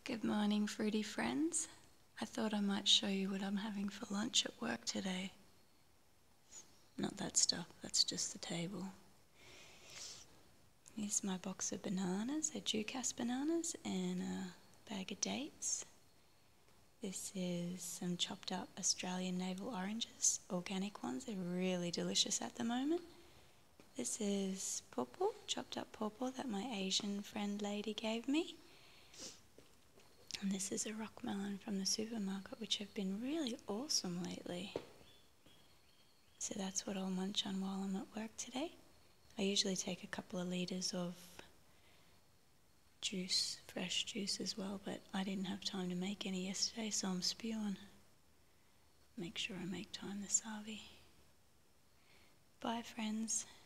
Good morning, fruity friends. I thought I might show you what I'm having for lunch at work today. Not that stuff, that's just the table. Here's my box of bananas, they're Ducasse bananas, and a bag of dates. This is some chopped up Australian navel oranges, organic ones, they're really delicious at the moment. This is pawpaw, chopped up pawpaw that my Asian friend lady gave me. And this is a rock melon from the supermarket, which have been really awesome lately. So that's what I'll munch on while I'm at work today. I usually take a couple of litres of juice, fresh juice as well, but I didn't have time to make any yesterday, so I'm spewing. Make sure I make time this Harvey. Bye friends.